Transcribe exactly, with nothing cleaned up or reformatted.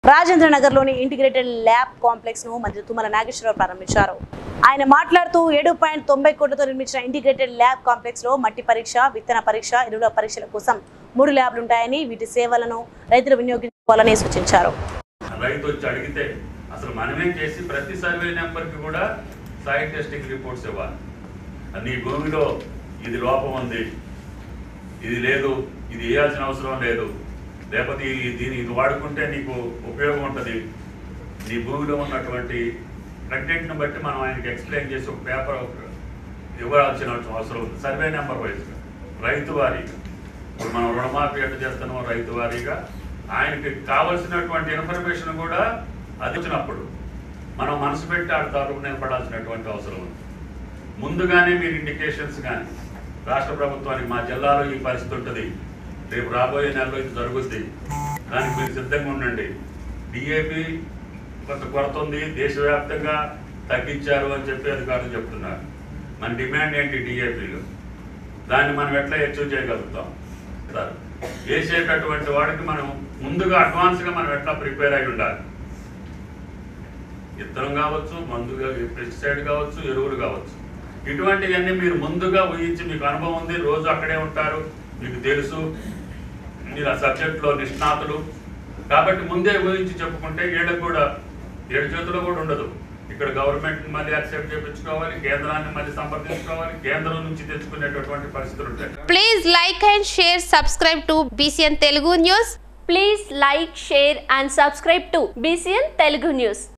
రాజేంద్ర నగర్లోని integrated lab complex ను మంత్రి తుమ్మల నాగేశ్వరరావు ప్రారంభించారు. ఆయన మాట్లాడుతూ ఏడు పాయింట్ తొంభై కోట్లతో నిర్మించిన ఇంటిగ్రేటెడ్ ల్యాబ్ కాంప్లెక్స్ లో మట్టి పరీక్ష, విత్తన పరీక్ష, ఎరువుల పరీక్షల కోసం మూడు ల్యాబ్లు ఉంటాయని, వీటి సేవలను రైతులు వినియోగించుకోవాలని సూచించారు. రైతు వచ్చి అడిగితే అసలు మనమే చేసి ప్రతి సర్వే నెంబర్కి కూడా సాయిల్ టెస్టింగ్ రిపోర్ట్స్ ఇవ్వాలి. నీ భూమిలో ఇది లోపం ఉంది, ఇది లేదు, ఇది వేయాల్సిన అవసరం లేదు, లేకపోతే దీన్ని ఇది వాడుకుంటే నీకు ఉపయోగం ఉంటుంది, నీ భూమిలో ఉన్నటువంటి కంటెంట్ని బట్టి మనం ఆయనకి ఎక్స్ప్లెయిన్ చేసి ఒక పేపర్ ఇవ్వాల్సిన అవసరం ఉంది. సర్వే నెంబర్ వైజ్గా రైతు వారీగా ఇప్పుడు మనం రుణమాఫీ ఎట్లా చేస్తున్నాం రైతు వారీగా ఆయనకి కావలసినటువంటి ఇన్ఫర్మేషన్ కూడా అది వచ్చినప్పుడు మనం మనసు పెట్టి ఆ తరపు నిలబడాల్సినటువంటి అవసరం ఉంది. ముందుగానే మీరు ఇండికేషన్స్ కానీ రాష్ట్ర ప్రభుత్వానికి మా జిల్లాలో ఈ పరిస్థితి ఉంటుంది, రేపు రాబోయే నెలలో ఇది జరుగుద్ది, దానికి మీరు సిద్ధంగా ఉండండి. డిఏపి కొంత కొరత ఉంది, దేశవ్యాప్తంగా తగ్గించారు అని చెప్పి అధికారులు చెప్తున్నారు. మన డిమాండ్ ఏంటి డిఏపిలో, దాన్ని మనం ఎట్లా అచీవ్ చేయగలుగుతాం? వేసేటటువంటి వాడికి మనం ముందుగా అడ్వాన్స్గా మనం ఎట్లా ప్రిపేర్ అయి ఉండాలి. విత్తనం కావచ్చు, మందుగా పెస్టిసైడ్ కావచ్చు, ఎరువులు కావచ్చు, ఇటువంటివన్నీ మీరు ముందుగా ఊహించి, మీకు అనుభవం ఉంది, రోజు అక్కడే ఉంటారు, మీకు తెలుసు, మీరు ఆ సబ్జెక్ట్లో నిష్ణాతులు కాబట్టి ముందే ఊహించి చెప్పుకుంటే వీళ్ళకి కూడా ఏడు చేతుల్లో కూడా ఉండదు. ఇక్కడ గవర్నమెంట్ మళ్ళీ యాక్సెప్ట్ చేయించుకోవాలి, కేంద్రాన్ని మళ్ళీ సంప్రదించుకోవాలి, కేంద్రం నుంచి తెచ్చుకునేటటువంటి పరిస్థితులు ఉంటాయి. Please like and share, subscribe to BCN Telugu news. Please like, share and subscribe to BCN Telugu news.